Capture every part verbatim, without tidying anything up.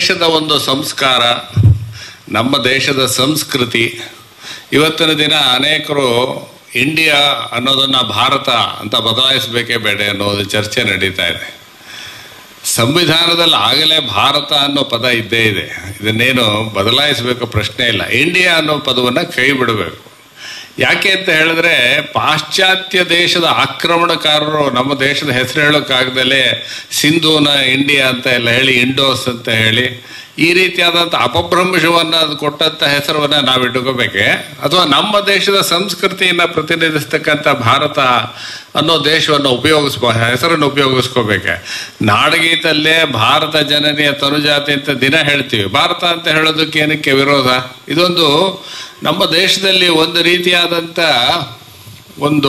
ದೇಶದ ಒಂದು ಸಂಸ್ಕಾರ, ನಮ್ಮ ದೇಶದ ಸಂಸ್ಕೃತಿ, ಇವತ್ತಿನ ದಿನ ಅನೇಕರು ಇಂಡಿಯಾ ಅನ್ನೋದನ್ನು ಭಾರತ ಅಂತ ಬದಲಾಯಿಸಬೇಕೇ ಬೇಡ ಅನ್ನೋದು ಚರ್ಚೆ ನಡೀತಾ ಇದೆ. ಸಂವಿಧಾನದಲ್ಲಿ ಆಗಲೇ ಭಾರತ ಅನ್ನೋ ಪದ ಇದ್ದೇ ಇದೆ, ಇದನ್ನೇನು ಬದಲಾಯಿಸಬೇಕು ಪ್ರಶ್ನೆ ಇಲ್ಲ. ಇಂಡಿಯಾ ಅನ್ನೋ ಪದವನ್ನು ಕೈ ಬಿಡಬೇಕು. ಯಾಕೆ ಅಂತ ಹೇಳಿದ್ರೆ, ಪಾಶ್ಚಾತ್ಯ ದೇಶದ ಆಕ್ರಮಣಕಾರರು ನಮ್ಮ ದೇಶದ ಹೆಸರು ಹೇಳೋಕ್ಕಾಗದಲ್ಲೇ ಸಿಂಧೂನ ಇಂಡಿಯಾ ಅಂತ ಎಲ್ಲ ಹೇಳಿ, ಇಂಡೋಸ್ ಅಂತ ಹೇಳಿ ಈ ರೀತಿಯಾದಂಥ ಅಪಭ್ರಂಶವನ್ನು ಅದು ಕೊಟ್ಟಂಥ ಹೆಸರನ್ನು ನಾವು ಇಟ್ಕೋಬೇಕೆ, ಅಥವಾ ನಮ್ಮ ದೇಶದ ಸಂಸ್ಕೃತಿಯನ್ನು ಪ್ರತಿನಿಧಿಸ್ತಕ್ಕಂಥ ಭಾರತ ಅನ್ನೋ ದೇಶವನ್ನು ಉಪಯೋಗಿಸ್ಬೋ ಹೆಸರನ್ನು ಉಪಯೋಗಿಸ್ಕೋಬೇಕೆ? ನಾಡಗೀತಲ್ಲೇ ಭಾರತ ಜನನಿಯ ತನುಜಾತಿ ಅಂತ ದಿನ ಹೇಳ್ತೀವಿ, ಭಾರತ ಅಂತ ಹೇಳೋದಕ್ಕೆ ಏನಕ್ಕೆ ವಿರೋಧ? ಇದೊಂದು ನಮ್ಮ ದೇಶದಲ್ಲಿ ಒಂದು ರೀತಿಯಾದಂಥ ಒಂದು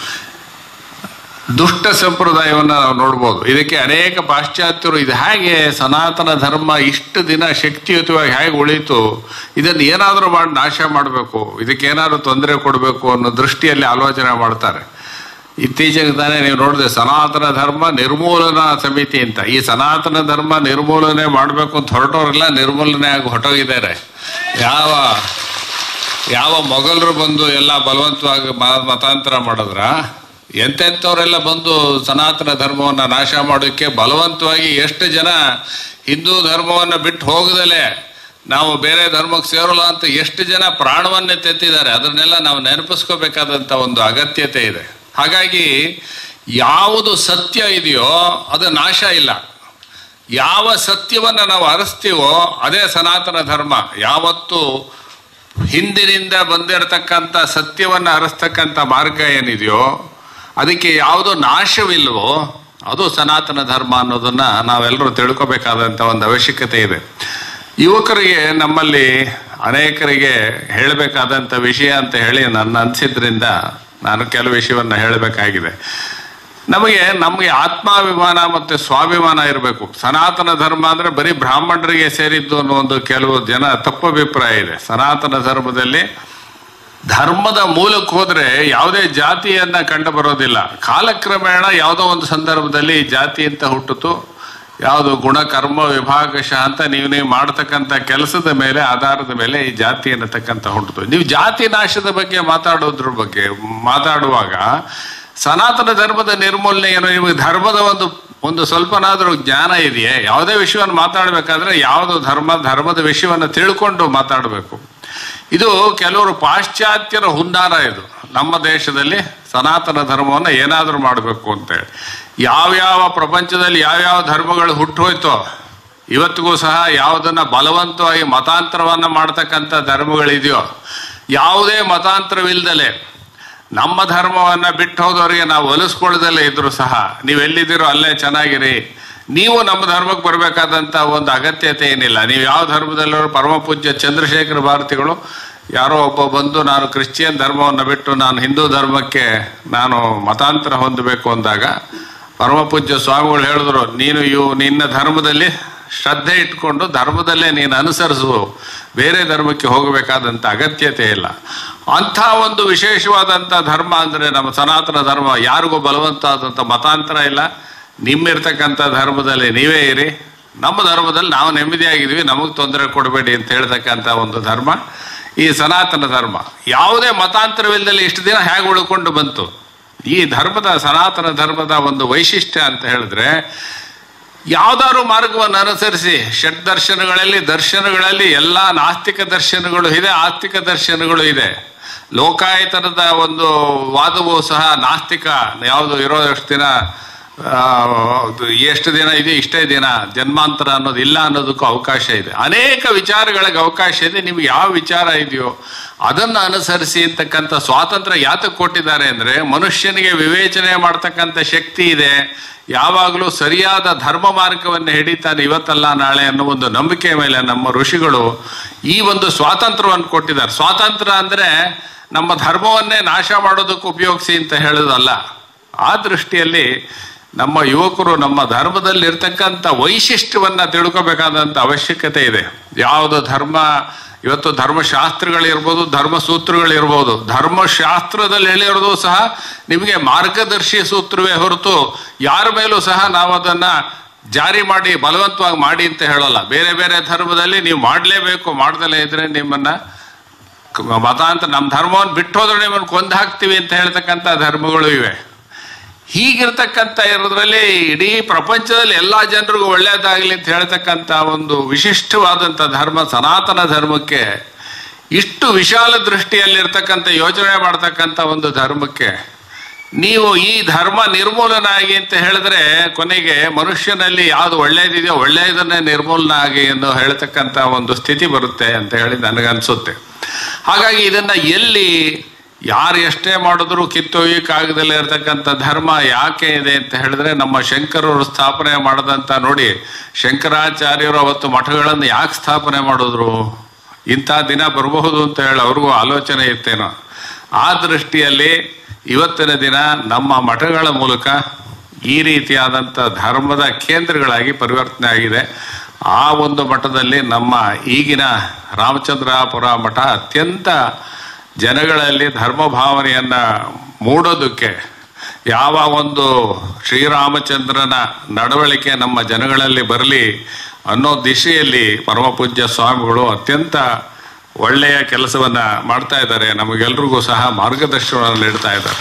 ದುಷ್ಟ ಸಂಪ್ರದಾಯವನ್ನು ನಾವು ನೋಡ್ಬೋದು. ಇದಕ್ಕೆ ಅನೇಕ ಪಾಶ್ಚಾತ್ಯರು ಇದು ಹೇಗೆ ಸನಾತನ ಧರ್ಮ ಇಷ್ಟು ದಿನ ಶಕ್ತಿಯುತವಾಗಿ ಹೇಗೆ ಉಳೀತು, ಇದನ್ನು ಏನಾದರೂ ಮಾಡಿ ನಾಶ ಮಾಡಬೇಕು, ಇದಕ್ಕೇನಾದರೂ ತೊಂದರೆ ಕೊಡಬೇಕು ಅನ್ನೋ ದೃಷ್ಟಿಯಲ್ಲಿ ಆಲೋಚನೆ ಮಾಡ್ತಾರೆ. ಇತ್ತೀಚೆಗೆ ತಾನೇ ನೀವು ನೋಡಿದೆ ಸನಾತನ ಧರ್ಮ ನಿರ್ಮೂಲನಾ ಸಮಿತಿ ಅಂತ. ಈ ಸನಾತನ ಧರ್ಮ ನಿರ್ಮೂಲನೆ ಮಾಡಬೇಕು ಅಂತ ಹೊರಟೋರೆಲ್ಲ ನಿರ್ಮೂಲನೆ ಆಗಿ ಹೊರಟೋಗಿದ್ದಾರೆ. ಯಾವ ಯಾವ ಮೊಘಲರು ಬಂದು ಎಲ್ಲ ಬಲವಂತವಾಗಿ ಮತಾಂತರ ಮಾಡಿದ್ರ, ಎಂತೆಂಥವರೆಲ್ಲ ಬಂದು ಸನಾತನ ಧರ್ಮವನ್ನು ನಾಶ ಮಾಡೋಕ್ಕೆ ಬಲವಂತವಾಗಿ ಎಷ್ಟು ಜನ ಹಿಂದೂ ಧರ್ಮವನ್ನು ಬಿಟ್ಟು ಹೋಗದಲೇ ನಾವು ಬೇರೆ ಧರ್ಮಕ್ಕೆ ಸೇರೋಲ್ಲ ಅಂತ ಎಷ್ಟು ಜನ ಪ್ರಾಣವನ್ನೇ ತೆತ್ತಿದ್ದಾರೆ. ಅದನ್ನೆಲ್ಲ ನಾವು ನೆನಪಿಸ್ಕೋಬೇಕಾದಂಥ ಒಂದು ಅಗತ್ಯತೆ ಇದೆ. ಹಾಗಾಗಿ ಯಾವುದು ಸತ್ಯ ಇದೆಯೋ ಅದು ನಾಶ ಇಲ್ಲ. ಯಾವ ಸತ್ಯವನ್ನು ನಾವು ಅರಸ್ತೀವೋ ಅದೇ ಸನಾತನ ಧರ್ಮ. ಯಾವತ್ತು ಹಿಂದಿನಿಂದ ಬಂದಿರತಕ್ಕಂಥ ಸತ್ಯವನ್ನು ಅರಸ್ತಕ್ಕಂಥ ಮಾರ್ಗ ಏನಿದೆಯೋ ಅದಕ್ಕೆ ಯಾವುದು ನಾಶವಿಲ್ವೋ ಅದು ಸನಾತನ ಧರ್ಮ ಅನ್ನೋದನ್ನು ನಾವೆಲ್ಲರೂ ತಿಳ್ಕೊಬೇಕಾದಂಥ ಒಂದು ಅವಶ್ಯಕತೆ ಇದೆ. ಯುವಕರಿಗೆ ನಮ್ಮಲ್ಲಿ ಅನೇಕರಿಗೆ ಹೇಳಬೇಕಾದಂಥ ವಿಷಯ ಅಂತ ಹೇಳಿ ನನ್ನ ಅನಿಸಿದ್ರಿಂದ ನಾನು ಕೆಲವು ವಿಷಯವನ್ನು ಹೇಳಬೇಕಾಗಿದೆ. ನಮಗೆ ನಮಗೆ ಆತ್ಮಾಭಿಮಾನ ಮತ್ತು ಸ್ವಾಭಿಮಾನ ಇರಬೇಕು. ಸನಾತನ ಧರ್ಮ ಅಂದರೆ ಬರೀ ಬ್ರಾಹ್ಮಣರಿಗೆ ಸೇರಿದ್ದು ಅನ್ನೋ ಒಂದು ಕೆಲವು ಜನ ತಪ್ಪು ಅಭಿಪ್ರಾಯ ಇದೆ. ಸನಾತನ ಧರ್ಮದಲ್ಲಿ ಧರ್ಮದ ಮೂಲಕ್ಕೆ ಹೋದರೆ ಯಾವುದೇ ಜಾತಿಯನ್ನು ಕಂಡು ಬರೋದಿಲ್ಲ. ಕಾಲಕ್ರಮೇಣ ಯಾವುದೋ ಒಂದು ಸಂದರ್ಭದಲ್ಲಿ ಜಾತಿ ಅಂತ ಹುಟ್ಟಿತು, ಯಾವುದು ಗುಣ ಕರ್ಮ ವಿಭಾಗಶಃ ಅಂತ ನೀವು ನೀವು ಮಾಡ್ತಕ್ಕಂಥ ಕೆಲಸದ ಮೇಲೆ ಆಧಾರದ ಮೇಲೆ ಈ ಜಾತಿ ಅನ್ನತಕ್ಕಂಥ ಹುಟ್ಟಿತು. ನೀವು ಜಾತಿ ನಾಶದ ಬಗ್ಗೆ ಮಾತಾಡೋದ್ರ ಬಗ್ಗೆ ಮಾತಾಡುವಾಗ ಸನಾತನ ಧರ್ಮದ ನಿರ್ಮೂಲನೆ ಏನು, ನಿಮಗೆ ಧರ್ಮದ ಒಂದು ಒಂದು ಸ್ವಲ್ಪನಾದರೂ ಜ್ಞಾನ ಇದೆಯೇ? ಯಾವುದೇ ವಿಷಯವನ್ನು ಮಾತಾಡಬೇಕಾದ್ರೆ ಯಾವುದು ಧರ್ಮ ಧರ್ಮದ ವಿಷಯವನ್ನು ತಿಳ್ಕೊಂಡು ಮಾತಾಡಬೇಕು. ಇದು ಕೆಲವರು ಪಾಶ್ಚಾತ್ಯರ ಹುನ್ನಾರ. ಇದು ನಮ್ಮ ದೇಶದಲ್ಲಿ ಸನಾತನ ಧರ್ಮವನ್ನು ಏನಾದರೂ ಮಾಡಬೇಕು ಅಂತೇಳಿ ಯಾವ್ಯಾವ ಪ್ರಪಂಚದಲ್ಲಿ ಯಾವ್ಯಾವ ಧರ್ಮಗಳು ಹುಟ್ಟೋಯ್ತೋ ಇವತ್ತಿಗೂ ಸಹ ಯಾವುದನ್ನು ಬಲವಂತವಾಗಿ ಮತಾಂತರವನ್ನು ಮಾಡ್ತಕ್ಕಂಥ ಧರ್ಮಗಳಿದೆಯೋ, ಯಾವುದೇ ಮತಾಂತರವಿಲ್ಲದಲೇ ನಮ್ಮ ಧರ್ಮವನ್ನು ಬಿಟ್ಟು ಹೋದವರಿಗೆ ನಾವು ಒಲಿಸ್ಕೊಳ್ಳದಲ್ಲೇ ಇದ್ರೂ ಸಹ ನೀವೆಲ್ಲಿದ್ದೀರೋ ಅಲ್ಲೇ ಚೆನ್ನಾಗಿರಿ, ನೀವು ನಮ್ಮ ಧರ್ಮಕ್ಕೆ ಬರಬೇಕಾದಂಥ ಒಂದು ಅಗತ್ಯತೆ ಏನಿಲ್ಲ. ನೀವು ಯಾವ ಧರ್ಮದಲ್ಲರೂ ಪರಮ ಪೂಜ್ಯ ಚಂದ್ರಶೇಖರ ಭಾರತಿಗಳು ಯಾರೋ ಒಬ್ಬ ಬಂದು ನಾನು ಕ್ರಿಶ್ಚಿಯನ್ ಧರ್ಮವನ್ನು ಬಿಟ್ಟು ನಾನು ಹಿಂದೂ ಧರ್ಮಕ್ಕೆ ನಾನು ಮತಾಂತರ ಹೊಂದಬೇಕು ಅಂದಾಗ ಪರಮ ಪೂಜ್ಯ ಸ್ವಾಮಿಗಳು ಹೇಳಿದ್ರು, ನೀನು ಇವು ನಿನ್ನ ಧರ್ಮದಲ್ಲಿ ಶ್ರದ್ಧೆ ಇಟ್ಕೊಂಡು ಧರ್ಮದಲ್ಲೇ ನೀನು ಅನುಸರಿಸು, ಬೇರೆ ಧರ್ಮಕ್ಕೆ ಹೋಗಬೇಕಾದಂಥ ಅಗತ್ಯತೆ ಇಲ್ಲ. ಅಂಥ ಒಂದು ವಿಶೇಷವಾದಂಥ ಧರ್ಮ ಅಂದರೆ ನಮ್ಮ ಸನಾತನ ಧರ್ಮ. ಯಾರಿಗೂ ಬಲವಂತ ಆದಂಥ ಮತಾಂತರ ಇಲ್ಲ. ನಿಮ್ಮಿರ್ತಕ್ಕಂಥ ಧರ್ಮದಲ್ಲಿ ನೀವೇ ಇರಿ, ನಮ್ಮ ಧರ್ಮದಲ್ಲಿ ನಾವು ನೆಮ್ಮದಿಯಾಗಿದ್ದೀವಿ, ನಮಗೆ ತೊಂದರೆ ಕೊಡಬೇಡಿ ಅಂತ ಹೇಳ್ತಕ್ಕಂಥ ಒಂದು ಧರ್ಮ ಈ ಸನಾತನ ಧರ್ಮ. ಯಾವುದೇ ಮತಾಂತರವಿಲ್ಲದಲ್ಲಿ ಇಷ್ಟು ದಿನ ಹೇಗೆ ಉಳ್ಕೊಂಡು ಬಂತು? ಈ ಧರ್ಮದ ಸನಾತನ ಧರ್ಮದ ಒಂದು ವೈಶಿಷ್ಟ್ಯ ಅಂತ ಹೇಳಿದ್ರೆ, ಯಾವುದಾದ್ರು ಮಾರ್ಗವನ್ನು ಅನುಸರಿಸಿ ಷಡ್ ದರ್ಶನಗಳಲ್ಲಿ ದರ್ಶನಗಳಲ್ಲಿ ಎಲ್ಲ ನಾಸ್ತಿಕ ದರ್ಶನಗಳು ಇದೆ, ಆಸ್ತಿಕ ದರ್ಶನಗಳು ಇದೆ. ಲೋಕಾಯತನದ ಒಂದು ವಾದವೂ ಸಹ ನಾಸ್ತಿಕ. ಯಾವುದು ಇರೋದಷ್ಟು ದಿನ ಎಷ್ಟು ದಿನ ಇದೆ ಇಷ್ಟೇ ದಿನ ಜನ್ಮಾಂತರ ಅನ್ನೋದು ಇಲ್ಲ ಅನ್ನೋದಕ್ಕೂ ಅವಕಾಶ ಇದೆ. ಅನೇಕ ವಿಚಾರಗಳಿಗೆ ಅವಕಾಶ ಇದೆ. ನಿಮ್ಗೆ ಯಾವ ವಿಚಾರ ಇದೆಯೋ ಅದನ್ನು ಅನುಸರಿಸಿ ಅಂತಕ್ಕಂಥ ಸ್ವಾತಂತ್ರ್ಯ ಯಾತಕ್ಕೆ ಕೊಟ್ಟಿದ್ದಾರೆ ಅಂದರೆ, ಮನುಷ್ಯನಿಗೆ ವಿವೇಚನೆ ಮಾಡ್ತಕ್ಕಂಥ ಶಕ್ತಿ ಇದೆ. ಯಾವಾಗಲೂ ಸರಿಯಾದ ಧರ್ಮ ಮಾರ್ಗವನ್ನು ಹಿಡಿತಾನೆ ಇವತ್ತಲ್ಲ ನಾಳೆ ಅನ್ನೋ ಒಂದು ನಂಬಿಕೆ ಮೇಲೆ ನಮ್ಮ ಋಷಿಗಳು ಈ ಒಂದು ಸ್ವಾತಂತ್ರ್ಯವನ್ನು ಕೊಟ್ಟಿದ್ದಾರೆ. ಸ್ವಾತಂತ್ರ್ಯ ಅಂದರೆ ನಮ್ಮ ಧರ್ಮವನ್ನೇ ನಾಶ ಮಾಡೋದಕ್ಕೆ ಉಪಯೋಗಿಸಿ ಅಂತ ಹೇಳೋದಲ್ಲ. ಆ ದೃಷ್ಟಿಯಲ್ಲಿ ನಮ್ಮ ಯುವಕರು ನಮ್ಮ ಧರ್ಮದಲ್ಲಿ ಇರ್ತಕ್ಕಂಥ ವೈಶಿಷ್ಟ್ಯವನ್ನು ತಿಳ್ಕೋಬೇಕಾದಂಥ ಅವಶ್ಯಕತೆ ಇದೆ. ಯಾವುದು ಧರ್ಮ ಇವತ್ತು ಧರ್ಮಶಾಸ್ತ್ರಗಳಿರ್ಬೋದು, ಧರ್ಮಸೂತ್ರಗಳಿರ್ಬೋದು. ಧರ್ಮಶಾಸ್ತ್ರದಲ್ಲಿ ಹೇಳಿರೋದು ಸಹ ನಿಮಗೆ ಮಾರ್ಗದರ್ಶಿ ಸೂತ್ರವೇ ಹೊರತು ಯಾರ ಮೇಲೂ ಸಹ ನಾವು ಅದನ್ನು ಜಾರಿ ಮಾಡಿ ಬಲವಂತವಾಗಿ ಮಾಡಿ ಅಂತ ಹೇಳೋಲ್ಲ. ಬೇರೆ ಬೇರೆ ಧರ್ಮದಲ್ಲಿ ನೀವು ಮಾಡಲೇಬೇಕು, ಮಾಡ್ದಲೇ ಇದ್ರೆ ನಿಮ್ಮನ್ನ ಮತಾಂತರ, ನಮ್ಮ ಧರ್ಮವನ್ನು ಬಿಟ್ಟು ಹೋದ್ರೆ ನಿಮ್ಮನ್ನು ಕೊಂದು ಹಾಕ್ತೀವಿ ಅಂತ ಹೇಳ್ತಕ್ಕಂಥ ಧರ್ಮಗಳು ಇವೆ. ಹೀಗಿರ್ತಕ್ಕಂಥ ಇರೋದ್ರಲ್ಲಿ ಇಡೀ ಪ್ರಪಂಚದಲ್ಲಿ ಎಲ್ಲ ಜನರಿಗೂ ಒಳ್ಳೆಯದಾಗಲಿ ಅಂತ ಹೇಳ್ತಕ್ಕಂಥ ಒಂದು ವಿಶಿಷ್ಟವಾದಂಥ ಧರ್ಮ ಸನಾತನ ಧರ್ಮಕ್ಕೆ, ಇಷ್ಟು ವಿಶಾಲ ದೃಷ್ಟಿಯಲ್ಲಿರ್ತಕ್ಕಂಥ ಯೋಚನೆ ಮಾಡ್ತಕ್ಕಂಥ ಒಂದು ಧರ್ಮಕ್ಕೆ ನೀವು ಈ ಧರ್ಮ ನಿರ್ಮೂಲನ ಆಗಿ ಅಂತ ಹೇಳಿದ್ರೆ ಕೊನೆಗೆ ಮನುಷ್ಯನಲ್ಲಿ ಯಾವುದು ಒಳ್ಳೆಯದಿದೆಯೋ ಒಳ್ಳೆಯದನ್ನೇ ನಿರ್ಮೂಲನ ಆಗಿ ಎಂದು ಹೇಳ್ತಕ್ಕಂಥ ಒಂದು ಸ್ಥಿತಿ ಬರುತ್ತೆ ಅಂತ ಹೇಳಿ ನನಗನ್ಸುತ್ತೆ. ಹಾಗಾಗಿ ಇದನ್ನ ಎಲ್ಲಿ ಯಾರು ಎಷ್ಟೇ ಮಾಡಿದ್ರು ಕಿತ್ತೊಯ್ಯಕ್ಕಾಗದಲ್ಲೇ ಇರತಕ್ಕಂಥ ಧರ್ಮ ಯಾಕೆ ಇದೆ ಅಂತ ಹೇಳಿದ್ರೆ, ನಮ್ಮ ಶಂಕರರು ಸ್ಥಾಪನೆ ಮಾಡಿದಂಥ, ನೋಡಿ ಶಂಕರಾಚಾರ್ಯರು ಅವತ್ತು ಮಠಗಳನ್ನು ಯಾಕೆ ಸ್ಥಾಪನೆ ಮಾಡಿದ್ರು, ಇಂಥ ದಿನ ಬರಬಹುದು ಅಂತ ಹೇಳಿ ಅವ್ರಿಗೂ ಆಲೋಚನೆ ಇತ್ತೇನೋ. ಆ ದೃಷ್ಟಿಯಲ್ಲಿ ಇವತ್ತಿನ ದಿನ ನಮ್ಮ ಮಠಗಳ ಮೂಲಕ ಈ ರೀತಿಯಾದಂಥ ಧರ್ಮದ ಕೇಂದ್ರಗಳಾಗಿ ಪರಿವರ್ತನೆ ಆಗಿದೆ. ಆ ಒಂದು ಮಠದಲ್ಲಿ ನಮ್ಮ ಈಗಿನ ರಾಮಚಂದ್ರಾಪುರ ಮಠ ಅತ್ಯಂತ ಜನಗಳಲ್ಲಿ ಧರ್ಮ ಭಾವನೆಯನ್ನ ಮೂಡೋದಕ್ಕೆ, ಯಾವ ಒಂದು ಶ್ರೀರಾಮಚಂದ್ರನ ನಡವಳಿಕೆ ನಮ್ಮ ಜನಗಳಲ್ಲಿ ಬರಲಿ ಅನ್ನೋ ದಿಶೆಯಲ್ಲಿ ಪರಮ ಪೂಜ್ಯ ಸ್ವಾಮಿಗಳು ಅತ್ಯಂತ ಒಳ್ಳೆಯ ಕೆಲಸವನ್ನ ಮಾಡ್ತಾ ಇದ್ದಾರೆ. ನಮಗೆಲ್ರಿಗೂ ಸಹ ಮಾರ್ಗದರ್ಶನವನ್ನು ನೀಡ್ತಾ ಇದ್ದಾರೆ.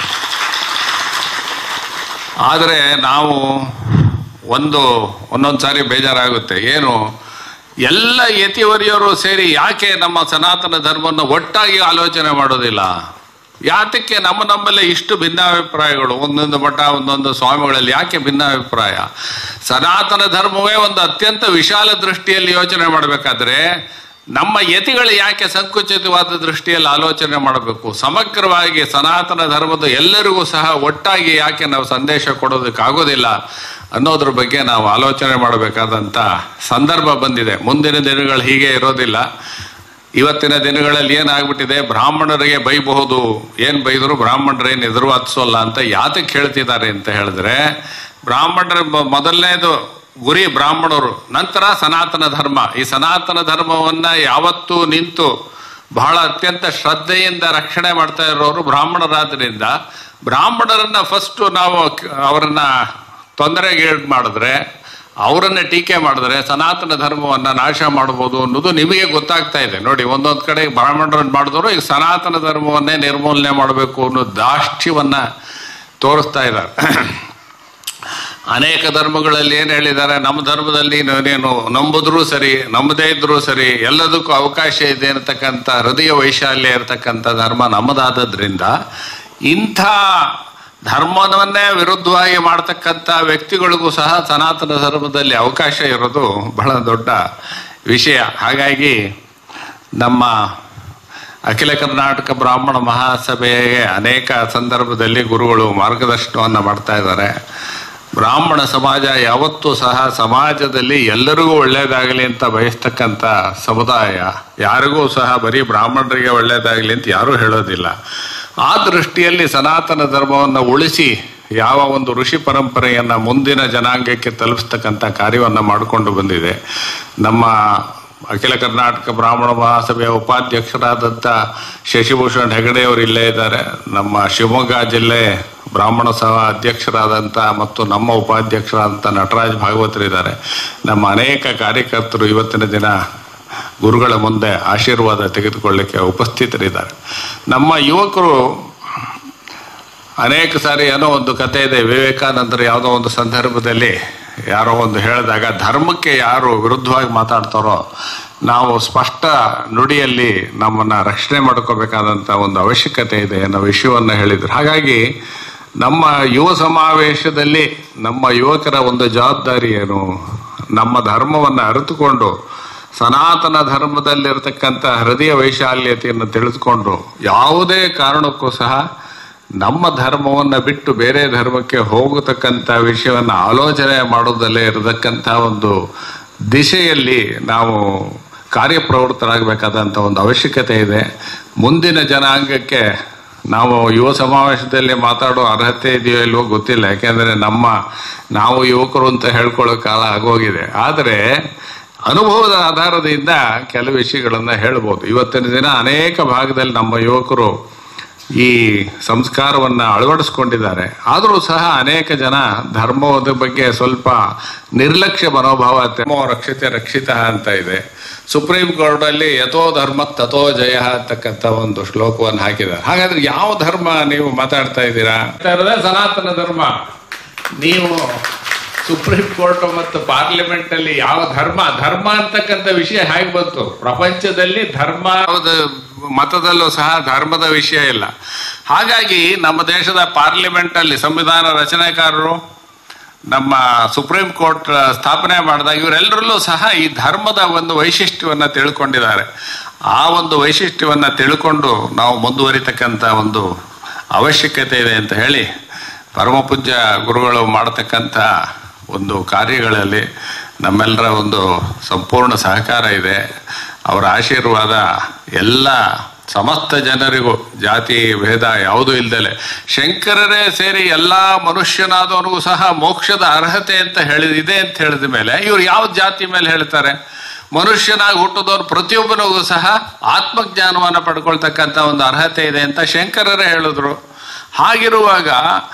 ಆದರೆ ನಾವು ಒಂದು ಒಂದೊಂದು ಸಾರಿ ಬೇಜಾರಾಗುತ್ತೆ, ಏನು ಎಲ್ಲ ಯತಿವರಿಯರು ಸೇರಿ ಯಾಕೆ ನಮ್ಮ ಸನಾತನ ಧರ್ಮವನ್ನು ಒಟ್ಟಾಗಿ ಆಲೋಚನೆ ಮಾಡೋದಿಲ್ಲ, ಯಾತಕ್ಕೆ ನಮ್ಮ ನಮ್ಮಲ್ಲೇ ಇಷ್ಟು ಭಿನ್ನಾಭಿಪ್ರಾಯಗಳು, ಒಂದೊಂದು ಮಠ ಒಂದೊಂದು ಸ್ವಾಮಿಗಳಲ್ಲಿ ಯಾಕೆ ಭಿನ್ನಾಭಿಪ್ರಾಯ? ಸನಾತನ ಧರ್ಮವೇ ಒಂದು ಅತ್ಯಂತ ವಿಶಾಲ ದೃಷ್ಟಿಯಲ್ಲಿ ಯೋಚನೆ ಮಾಡಬೇಕಾದ್ರೆ ನಮ್ಮ ಯತಿಗಳು ಯಾಕೆ ಸಂಕುಚಿತವಾದ ದೃಷ್ಟಿಯಲ್ಲಿ ಆಲೋಚನೆ ಮಾಡಬೇಕು? ಸಮಗ್ರವಾಗಿ ಸನಾತನ ಧರ್ಮದ ಎಲ್ಲರಿಗೂ ಸಹ ಒಟ್ಟಾಗಿ ಯಾಕೆ ನಾವು ಸಂದೇಶ ಕೊಡೋದಕ್ಕಾಗೋದಿಲ್ಲ ಅನ್ನೋದ್ರ ಬಗ್ಗೆ ನಾವು ಆಲೋಚನೆ ಮಾಡಬೇಕಾದಂಥ ಸಂದರ್ಭ ಬಂದಿದೆ. ಮುಂದಿನ ದಿನಗಳು ಹೀಗೆ ಇರೋದಿಲ್ಲ. ಇವತ್ತಿನ ದಿನಗಳಲ್ಲಿ ಏನಾಗ್ಬಿಟ್ಟಿದೆ, ಬ್ರಾಹ್ಮಣರಿಗೆ ಬೈಬಹುದು, ಏನು ಬೈದರು ಬ್ರಾಹ್ಮಣರೇನು ಎದುರು ಹತ್ಸೋಲ್ಲ ಅಂತ ಯಾತಕ್ಕೆ ಹೇಳ್ತಿದ್ದಾರೆ ಅಂತ ಹೇಳಿದ್ರೆ, ಬ್ರಾಹ್ಮಣರ ಮೊದಲನೇದು ಗುರಿ ಬ್ರಾಹ್ಮಣರು, ನಂತರ ಸನಾತನ ಧರ್ಮ. ಈ ಸನಾತನ ಧರ್ಮವನ್ನ ಯಾವತ್ತೂ ನಿಂತು ಬಹಳ ಅತ್ಯಂತ ಶ್ರದ್ಧೆಯಿಂದ ರಕ್ಷಣೆ ಮಾಡ್ತಾ ಇರೋರು ಬ್ರಾಹ್ಮಣರಾದ್ರಿಂದ, ಬ್ರಾಹ್ಮಣರನ್ನ ಫಸ್ಟ್ ನಾವು ಅವರನ್ನ ತೊಂದರೆಗೆ ಮಾಡಿದ್ರೆ, ಅವರನ್ನೇ ಟೀಕೆ ಮಾಡಿದ್ರೆ ಸನಾತನ ಧರ್ಮವನ್ನ ನಾಶ ಮಾಡ್ಬೋದು ಅನ್ನೋದು ನಿಮಗೆ ಗೊತ್ತಾಗ್ತಾ ಇದೆ. ನೋಡಿ, ಒಂದೊಂದು ಕಡೆ ಬ್ರಾಹ್ಮಣರನ್ನು ಮಾಡಿದವರು ಈಗ ಸನಾತನ ಧರ್ಮವನ್ನೇ ನಿರ್ಮೂಲನೆ ಮಾಡಬೇಕು ಅನ್ನೋ ದಾಷ್ಟ್ಯವನ್ನ ತೋರಿಸ್ತಾ ಇದ್ದಾರೆ. ಅನೇಕ ಧರ್ಮಗಳಲ್ಲಿ ಏನು ಹೇಳಿದ್ದಾರೆ, ನಮ್ಮ ಧರ್ಮದಲ್ಲಿ ನೀನು ನಂಬುದ್ರೂ ಸರಿ ನಂಬದೇ ಇದ್ರೂ ಸರಿ ಎಲ್ಲದಕ್ಕೂ ಅವಕಾಶ ಇದೆ ಅಂತಕ್ಕಂಥ ಹೃದಯ ವೈಶಾಲ್ಯ ಇರತಕ್ಕಂಥ ಧರ್ಮ ನಮ್ಮದಾದದ್ರಿಂದ ಇಂಥ ಧರ್ಮವನ್ನೇ ವಿರುದ್ಧವಾಗಿ ಮಾಡ್ತಕ್ಕಂಥ ವ್ಯಕ್ತಿಗಳಿಗೂ ಸಹ ಸನಾತನ ಧರ್ಮದಲ್ಲಿ ಅವಕಾಶ ಇರೋದು ಬಹಳ ದೊಡ್ಡ ವಿಷಯ. ಹಾಗಾಗಿ ನಮ್ಮ ಅಖಿಲ ಕರ್ನಾಟಕ ಬ್ರಾಹ್ಮಣ ಮಹಾಸಭೆಗೆ ಅನೇಕ ಸಂದರ್ಭದಲ್ಲಿ ಗುರುಗಳು ಮಾರ್ಗದರ್ಶನವನ್ನು ಮಾಡ್ತಾ ಇದ್ದಾರೆ. ಬ್ರಾಹ್ಮಣ ಸಮಾಜ ಯಾವತ್ತೂ ಸಹ ಸಮಾಜದಲ್ಲಿ ಎಲ್ಲರಿಗೂ ಒಳ್ಳೆಯದಾಗಲಿ ಅಂತ ಬಯಸ್ತಕ್ಕಂಥ ಸಮುದಾಯ. ಯಾರಿಗೂ ಸಹ ಬರೀ ಬ್ರಾಹ್ಮಣರಿಗೆ ಒಳ್ಳೆಯದಾಗಲಿ ಅಂತ ಯಾರೂ ಹೇಳೋದಿಲ್ಲ. ಆ ದೃಷ್ಟಿಯಲ್ಲಿ ಸನಾತನ ಧರ್ಮವನ್ನು ಉಳಿಸಿ ಯಾವ ಒಂದು ಋಷಿ ಪರಂಪರೆಯನ್ನು ಮುಂದಿನ ಜನಾಂಗಕ್ಕೆ ತಲುಪಿಸ್ತಕ್ಕಂಥ ಕಾರ್ಯವನ್ನು ಮಾಡಿಕೊಂಡು ಬಂದಿದೆ. ನಮ್ಮ ಅಖಿಲ ಕರ್ನಾಟಕ ಬ್ರಾಹ್ಮಣ ಮಹಾಸಭೆಯ ಉಪಾಧ್ಯಕ್ಷರಾದಂಥ ಶಶಿಭೂಷಣ್ ಹೆಗಡೆಯವರು ಇಲ್ಲೇ ಇದ್ದಾರೆ. ನಮ್ಮ ಶಿವಮೊಗ್ಗ ಜಿಲ್ಲೆ ಬ್ರಾಹ್ಮಣ ಸಭಾ ಅಧ್ಯಕ್ಷರಾದಂಥ ಮತ್ತು ನಮ್ಮ ಉಪಾಧ್ಯಕ್ಷರಾದಂಥ ನಟರಾಜ್ ಭಾಗವತರಿದ್ದಾರೆ. ನಮ್ಮ ಅನೇಕ ಕಾರ್ಯಕರ್ತರು ಇವತ್ತಿನ ದಿನ ಗುರುಗಳ ಮುಂದೆ ಆಶೀರ್ವಾದ ತೆಗೆದುಕೊಳ್ಳಿಕ್ಕೆ ಉಪಸ್ಥಿತರಿದ್ದಾರೆ. ನಮ್ಮ ಯುವಕರು ಅನೇಕ ಸಾರಿ ಏನೋ ಒಂದು ಕಥೆ ಇದೆ, ವಿವೇಕಾನಂದರು ಯಾವುದೋ ಒಂದು ಸಂದರ್ಭದಲ್ಲಿ ಯಾರೋ ಒಂದು ಹೇಳಿದಾಗ ಧರ್ಮಕ್ಕೆ ಯಾರು ವಿರುದ್ಧವಾಗಿ ಮಾತಾಡ್ತಾರೋ ನಾವು ಸ್ಪಷ್ಟ ನುಡಿಯಲ್ಲಿ ನಮ್ಮನ್ನು ರಕ್ಷಣೆ ಮಾಡ್ಕೋಬೇಕಾದಂಥ ಒಂದು ಅವಶ್ಯಕತೆ ಇದೆ ಅನ್ನೋ ವಿಷಯವನ್ನು ಹೇಳಿದರು. ಹಾಗಾಗಿ ನಮ್ಮ ಯುವ ಸಮಾವೇಶದಲ್ಲಿ ನಮ್ಮ ಯುವಕರ ಒಂದು ಜವಾಬ್ದಾರಿ ಏನು, ನಮ್ಮ ಧರ್ಮವನ್ನು ಅರಿತುಕೊಂಡು ಸನಾತನ ಧರ್ಮದಲ್ಲಿರ್ತಕ್ಕಂಥ ಹೃದಯ ವೈಶಾಲ್ಯತೆಯನ್ನು ತಿಳಿದುಕೊಂಡು ಯಾವುದೇ ಕಾರಣಕ್ಕೂ ಸಹ ನಮ್ಮ ಧರ್ಮವನ್ನು ಬಿಟ್ಟು ಬೇರೆ ಧರ್ಮಕ್ಕೆ ಹೋಗತಕ್ಕಂಥ ವಿಷಯವನ್ನು ಆಲೋಚನೆ ಮಾಡೋದಲ್ಲೇ ಇರತಕ್ಕಂಥ ಒಂದು ದಿಶೆಯಲ್ಲಿ ನಾವು ಕಾರ್ಯಪ್ರವೃತ್ತರಾಗಬೇಕಾದಂಥ ಒಂದು ಅವಶ್ಯಕತೆ ಇದೆ. ಮುಂದಿನ ಜನಾಂಗಕ್ಕೆ ನಾವು ಯುವ ಸಮಾವೇಶದಲ್ಲಿ ಮಾತಾಡೋ ಅರ್ಹತೆ ಇದೆಯೋ ಇಲ್ವೋ ಗೊತ್ತಿಲ್ಲ, ಯಾಕೆಂದರೆ ನಮ್ಮ ನಾವು ಯುವಕರು ಅಂತ ಹೇಳ್ಕೊಳ್ಳೋ ಕಾಲ ಆಗೋಗಿದೆ. ಆದರೆ ಅನುಭವದ ಆಧಾರದಿಂದ ಕೆಲವು ವಿಷಯಗಳನ್ನು ಹೇಳ್ಬೋದು. ಇವತ್ತಿನ ದಿನ ಅನೇಕ ಭಾಗದಲ್ಲಿ ನಮ್ಮ ಯುವಕರು ಈ ಸಂಸ್ಕಾರವನ್ನು ಅಳವಡಿಸ್ಕೊಂಡಿದ್ದಾರೆ. ಆದರೂ ಸಹ ಅನೇಕ ಜನ ಧರ್ಮದ ಬಗ್ಗೆ ಸ್ವಲ್ಪ ನಿರ್ಲಕ್ಷ್ಯ ಮನೋಭಾವ. ಧರ್ಮೋ ರಕ್ಷತೆ ರಕ್ಷಿತ ಅಂತ ಇದೆ. ಸುಪ್ರೀಂ ಕೋರ್ಟಲ್ಲಿ ಯಥೋ ಧರ್ಮ ತಥೋ ಜಯ ಅಂತಕ್ಕಂಥ ಒಂದು ಶ್ಲೋಕವನ್ನು ಹಾಕಿದ್ದಾರೆ. ಹಾಗಾದ್ರೆ ಯಾವ ಧರ್ಮ ನೀವು ಮಾತಾಡ್ತಾ ಇದ್ದೀರಾ? ಸನಾತನ ಧರ್ಮ. ನೀವು ಸುಪ್ರೀಂ ಕೋರ್ಟ್ ಮತ್ತು ಪಾರ್ಲಿಮೆಂಟ್ ಅಲ್ಲಿ ಯಾವ ಧರ್ಮ ಧರ್ಮ ಅಂತಕ್ಕಂಥ ವಿಷಯ ಹೇಗೆ ಬಂತು? ಪ್ರಪಂಚದಲ್ಲಿ ಧರ್ಮ ಮತದಲ್ಲೂ ಸಹ ಧರ್ಮದ ವಿಷಯ ಇಲ್ಲ. ಹಾಗಾಗಿ ನಮ್ಮ ದೇಶದ ಪಾರ್ಲಿಮೆಂಟ್ ಅಲ್ಲಿ ಸಂವಿಧಾನ ರಚನೆಕಾರರು, ನಮ್ಮ ಸುಪ್ರೀಂ ಕೋರ್ಟ್ ಸ್ಥಾಪನೆ ಮಾಡಿದಾಗ ಇವರೆಲ್ಲರಲ್ಲೂ ಸಹ ಈ ಧರ್ಮದ ಒಂದು ವೈಶಿಷ್ಟ್ಯವನ್ನು ತಿಳ್ಕೊಂಡಿದ್ದಾರೆ. ಆ ಒಂದು ವೈಶಿಷ್ಟ್ಯವನ್ನು ತಿಳ್ಕೊಂಡು ನಾವು ಮುಂದುವರಿತಕ್ಕಂಥ ಒಂದು ಅವಶ್ಯಕತೆ ಇದೆ ಅಂತ ಹೇಳಿ ಪರಮಪೂಜ್ಯ ಗುರುಗಳು ಮಾಡತಕ್ಕಂಥ ಒಂದು ಕಾರ್ಯಗಳಲ್ಲಿ ನಮ್ಮೆಲ್ಲರ ಒಂದು ಸಂಪೂರ್ಣ ಸಹಕಾರ ಇದೆ. ಅವರ ಆಶೀರ್ವಾದ ಎಲ್ಲ ಸಮಸ್ತ ಜನರಿಗೂ, ಜಾತಿ ಭೇದ ಯಾವುದೂ ಇಲ್ದಲೆ, ಶಂಕರರೇ ಸೇರಿ ಎಲ್ಲ ಮನುಷ್ಯನಾದವನಿಗೂ ಸಹ ಮೋಕ್ಷದ ಅರ್ಹತೆ ಅಂತ ಹೇಳಿದ ಇದೆ ಅಂತ ಹೇಳಿದ ಮೇಲೆ ಇವ್ರು ಯಾವ ಜಾತಿ ಮೇಲೆ ಹೇಳ್ತಾರೆ? ಮನುಷ್ಯನಾಗಿ ಹುಟ್ಟಿದವ್ರು ಪ್ರತಿಯೊಬ್ಬನಿಗೂ ಸಹ ಆತ್ಮಜ್ಞಾನವನ್ನು ಪಡ್ಕೊಳ್ತಕ್ಕಂಥ ಒಂದು ಅರ್ಹತೆ ಇದೆ ಅಂತ ಶಂಕರರೇ ಹೇಳಿದ್ರು. ಹಾಗಿರುವಾಗ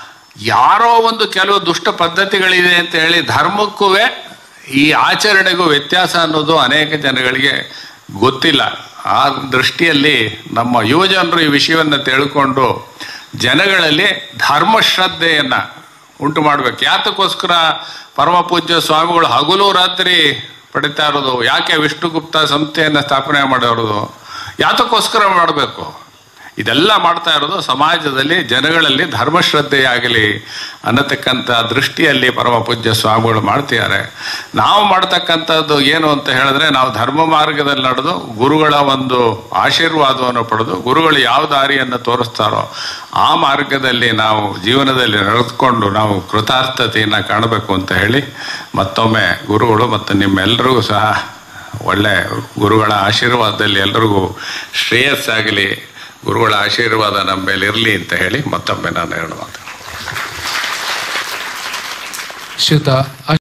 ಯಾರೋ ಒಂದು ಕೆಲವು ದುಷ್ಟ ಪದ್ಧತಿಗಳಿದೆ ಅಂತ ಹೇಳಿ ಧರ್ಮಕ್ಕೂ ಈ ಆಚರಣೆಗೂ ವ್ಯತ್ಯಾಸ ಅನ್ನೋದು ಅನೇಕ ಜನಗಳಿಗೆ ಗೊತ್ತಿಲ್ಲ. ಆ ದೃಷ್ಟಿಯಲ್ಲಿ ನಮ್ಮ ಯುವಜನರು ಈ ವಿಷಯವನ್ನು ತಿಳ್ಕೊಂಡು ಜನಗಳಲ್ಲಿ ಧರ್ಮಶ್ರದ್ಧೆಯನ್ನು ಉಂಟು ಮಾಡಬೇಕು. ಯಾತಕ್ಕೋಸ್ಕರ ಪರಮ ಪೂಜ್ಯ ಸ್ವಾಮಿಗಳು ಹಗಲು ರಾತ್ರಿ ಪಡಿತಾ ಇರೋದು? ಯಾಕೆ ವಿಷ್ಣುಗುಪ್ತ ಸಂಸ್ಥೆಯನ್ನು ಸ್ಥಾಪನೆ ಮಾಡಿರೋದು? ಯಾತಕ್ಕೋಸ್ಕರ ಮಾಡಬೇಕು? ಇದೆಲ್ಲ ಮಾಡ್ತಾ ಇರೋದು ಸಮಾಜದಲ್ಲಿ ಜನಗಳಲ್ಲಿ ಧರ್ಮಶ್ರದ್ಧೆಯಾಗಲಿ ಅನ್ನತಕ್ಕಂಥ ದೃಷ್ಟಿಯಲ್ಲಿ ಪರಮ ಪೂಜ್ಯ ಸ್ವಾಮಿಗಳು ಮಾಡ್ತಿದ್ದಾರೆ. ನಾವು ಮಾಡ್ತಕ್ಕಂಥದ್ದು ಏನು ಅಂತ ಹೇಳಿದ್ರೆ, ನಾವು ಧರ್ಮ ಮಾರ್ಗದಲ್ಲಿ ನಡೆದು ಗುರುಗಳ ಒಂದು ಆಶೀರ್ವಾದವನ್ನು ಪಡೆದು ಗುರುಗಳು ಯಾವ ದಾರಿಯನ್ನು ತೋರಿಸ್ತಾರೋ ಆ ಮಾರ್ಗದಲ್ಲಿ ನಾವು ಜೀವನದಲ್ಲಿ ನಡೆದುಕೊಂಡು ನಾವು ಕೃತಾರ್ಥತೆಯನ್ನು ಕಾಣಬೇಕು ಅಂತ ಹೇಳಿ ಮತ್ತೊಮ್ಮೆ ಗುರುಗಳು ಮತ್ತು ನಿಮ್ಮೆಲ್ಲರಿಗೂ ಸಹ ಒಳ್ಳೆ ಗುರುಗಳ ಆಶೀರ್ವಾದದಲ್ಲಿ ಎಲ್ಲರಿಗೂ ಶ್ರೇಯಸ್ಸಾಗಲಿ, ಗುರುಗಳ ಆಶೀರ್ವಾದ ನಮ್ಮ ಮೇಲೆ ಇರಲಿ ಅಂತ ಹೇಳಿ ಮತ್ತೊಮ್ಮೆ ನಾನು ಎರಡು ಮಾತು.